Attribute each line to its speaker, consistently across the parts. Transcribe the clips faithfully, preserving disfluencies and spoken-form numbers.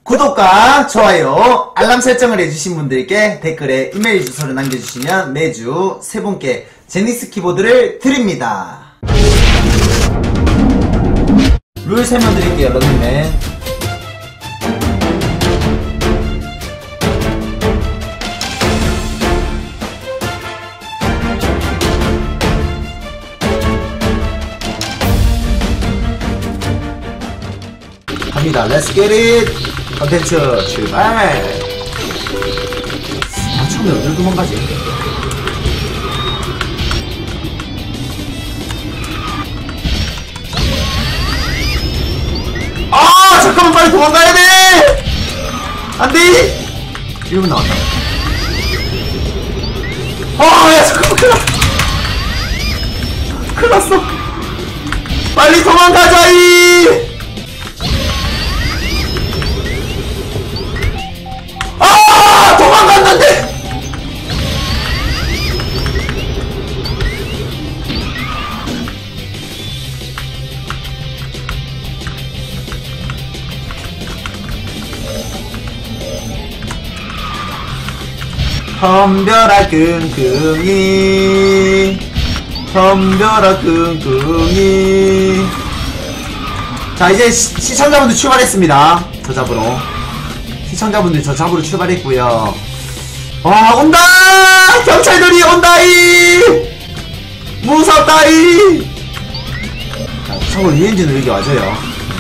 Speaker 1: 구독과 좋아요, 알람 설정을 해주신 분들께 댓글에 이메일 주소를 남겨주시면 매주 세 분께 제니스 키보드를 드립니다. 룰 설명드릴게요, 런닝맨. 갑니다. Let's get it! 컨텐츠 출발! 아, 처음에 어딜 도망가지? 아! 잠깐만, 빨리 도망가야 돼! 안 돼! 일 분 나왔다. 아, 야, 잠깐만, 큰일 났어. 큰일 났어. 빨리 도망가자, 이! 아! 도망갔는데! 덤벼라 끙끙이, 덤벼라 끙끙이. 자, 이제 시, 시청자분들 출발했습니다. 저 잡으러. 시청자분들 저 잡으러 출발했고요. 와, 온다! 경찰들이 온다이! 무섭다이! 자, 참고로 유엔진은 여기 와줘요.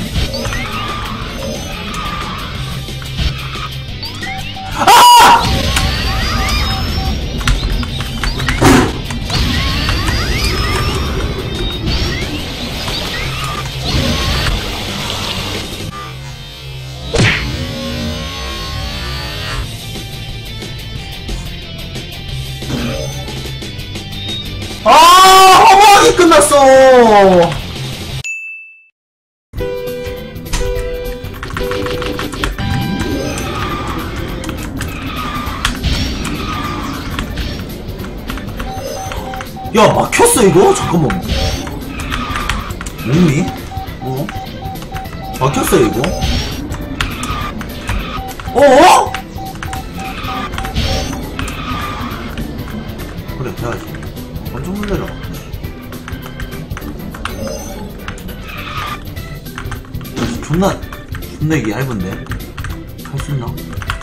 Speaker 1: 아! 아, 허무하게 끝났어. 야, 막혔어 이거? 잠깐만. 뭐니? 어? 막혔어 이거? 어? 그래, 돼야지. 완전 놀래라. 존나 존나 이게 얇은데 할 수 있나?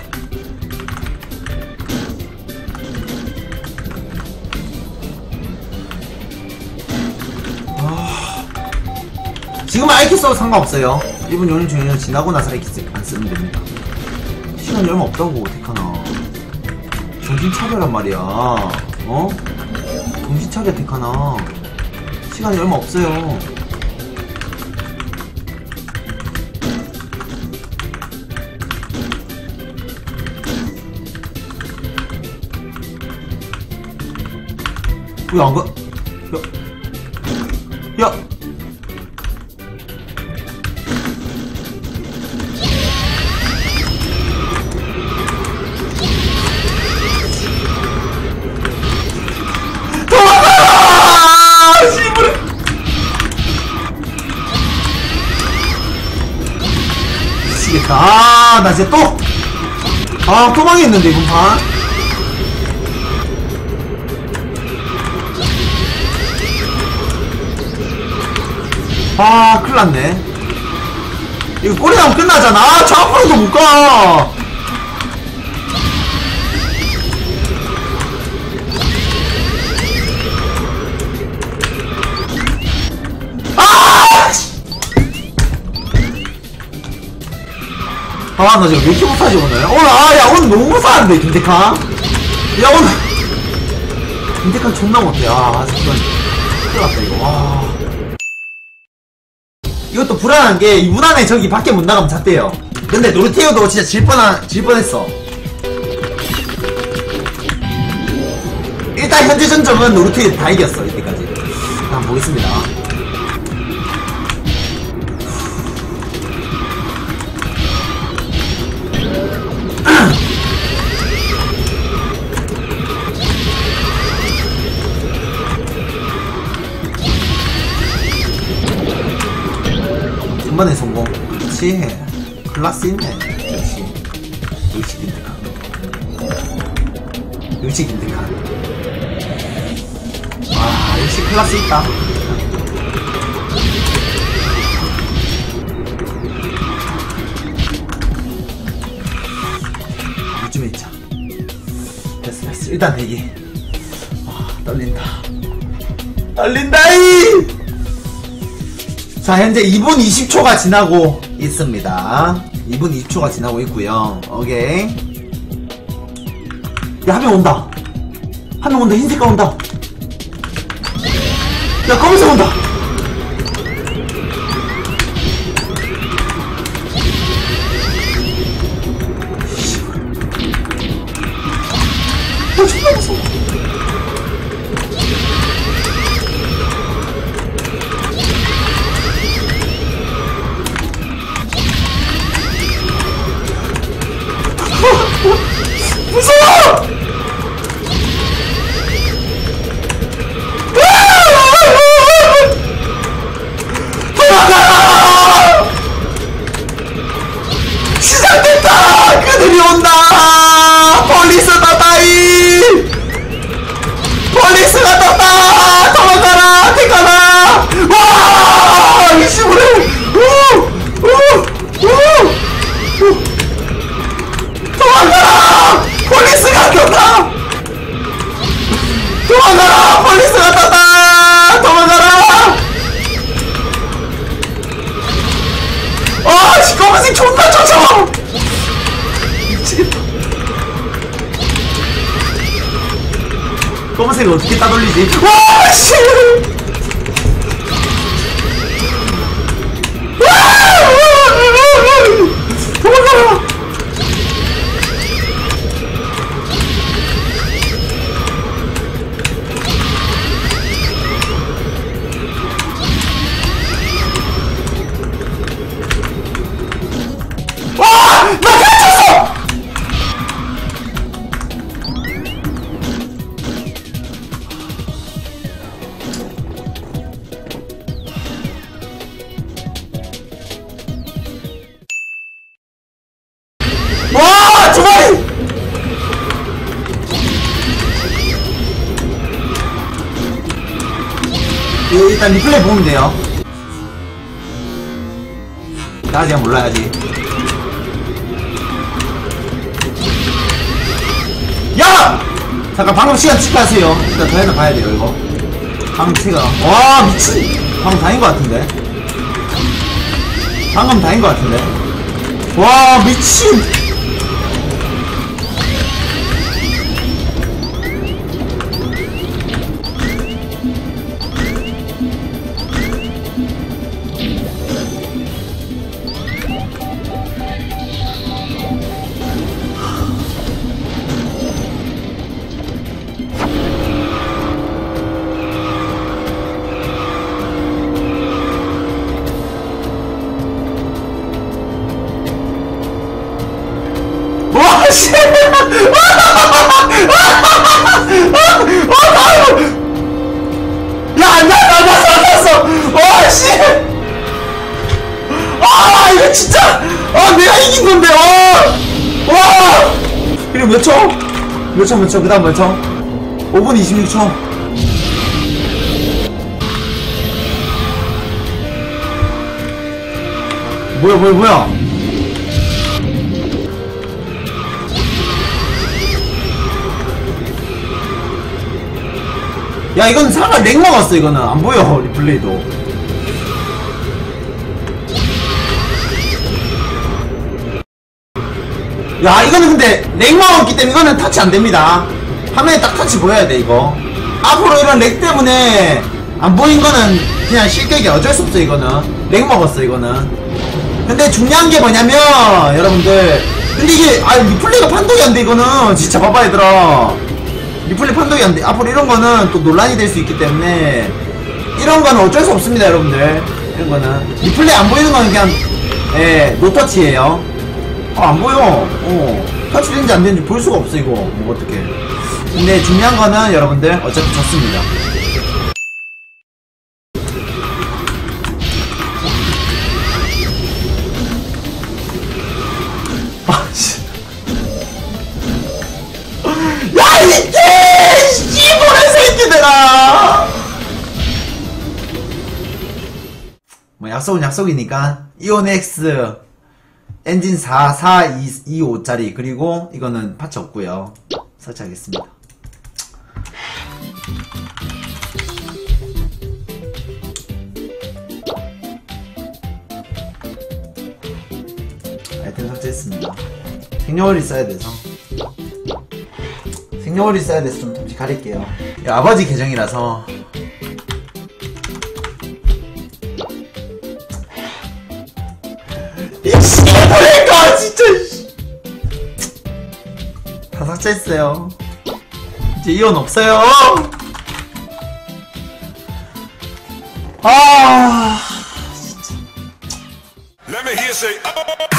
Speaker 1: 아... 지금 아이키 써도 상관없어요. 일 분 요령 중에 지나고 나서 아이키 안 쓰면 됩니다. 시간이 얼마 없다고 어떡하나. 정신 차려란 말이야. 어? 정신 차려, 데카나. 시간이 얼마 없어요. 왜 안 가? 야! 야! 아, 나 이제 또! 아, 또 망했는데, 이번 판. 아, 큰일났네. 이거 꼬리 나면 끝나잖아. 아, 저 앞으로도 못 가! 아, 나 지금 왜 이렇게 못하지, 오늘? 오늘, 아, 야, 오늘 너무 못하는데, 김태칸? 야, 오늘. 김태칸 존나 못해. 아, 잠깐. 큰일 났다, 이거. 와. 이것도 불안한 게, 이 문 안에 저기 밖에 못 나가면 잤대요. 근데 노르테오도 진짜 질 뻔한, 질 뻔했어. 일단 현재 전적은 노르테오 다 이겼어, 이때까지. 한번 보겠습니다. 전반에 성공. 그렇지. 클라스 있네. 역시. 역시 빈득한. 역시 빈득한. 와, 역시 클라스 있다. 요즘에 있자. 됐어, 됐어. 일단 대기. 아, 떨린다. 떨린다이! 자, 현재 이 분 이십 초가 지나고 있습니다. 이 분 이십 초가 지나고 있고요. 오케이. 야, 한 명 온다. 한 명 온다. 흰색깔 온다. 야, 검은색 온다. 어, 존나 무서워. 무서워! 도망가! 시작됐다! 그들이 온다! 폴리스 떴다이! 폴리스가 떴다! 도망가라! 택하라! 와! 이십으로! 우! 우! 우! 도망가라! 폴리스가 떴다! 도망가라! 폴리스가 떴다! 도망가라! 아, 씨, 검은색 존나 쫓아! 미치겠다. 검은색을 어떻게 따돌리지? 와, 씨! 도망가라! 와! 두 마리! 이거 일단 리플레이 보면 돼요. 나 아직 몰라야지. 야! 잠깐 방금 시간 체크하세요. 일단 다이나 봐야 돼요, 이거. 방금 체크. 와, 미친! 방금 다인 것 같은데? 방금 다인 것 같은데? 와, 미친! 와, 씨! 야, 안 났어, 안 났어, 안 났어! 와, 씨! 아, 이거 진짜! 아, 내가 이긴 건데, 어! 와! 그리고 몇 초? 몇 초, 몇 초? 그 다음 몇 초? 오 분 이십육 초. 뭐야, 뭐야, 뭐야? 야, 이건 사과 렉 먹었어. 이거는 안 보여. 리플레이도. 야, 이거는 근데 렉 먹었기 때문에 이거는 터치 안 됩니다. 화면에 딱 터치 보여야 돼. 이거 앞으로 이런 렉 때문에 안 보인 거는 그냥 실격이야. 어쩔 수 없어. 이거는 렉 먹었어. 이거는. 근데 중요한 게 뭐냐면 여러분들, 근데 이게 아 리플레이가 판독이 안 돼. 이거는 진짜 봐봐 얘들아. 리플레이 판독이 안 돼. 앞으로 이런 거는 또 논란이 될 수 있기 때문에 이런 거는 어쩔 수 없습니다, 여러분들. 이런 거는 리플레이 안 보이는 거는 그냥 예, 노터치예요. 아, 안 보여. 어, 터치 되는지 안 되는지 볼 수가 없어 이거. 뭐 어떡해. 근데 중요한 거는 여러분들 어차피 졌습니다. 아, 씨. 약속은 약속이니까 이온 X 엔진 사, 사, 이, 이오짜리 그리고 이거는 파츠 없고요. 설치하겠습니다. 아이템 설치했습니다. 생년월일 써야 돼서 생년월일 써야 돼서 좀 잠시 가릴게요. 아버지 계정이라서 이씨 뭐랄까 진짜 다 삭제했어요. 이제 이혼 없어요. 아 진짜. Let me hear say.